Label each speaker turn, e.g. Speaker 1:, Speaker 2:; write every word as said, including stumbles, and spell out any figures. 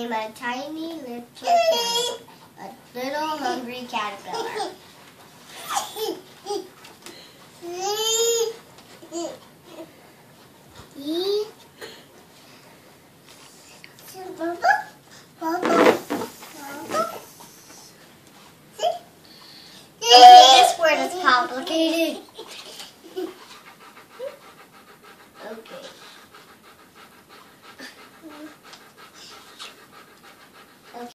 Speaker 1: am a tiny little caterpillar, a little hungry caterpillar. E.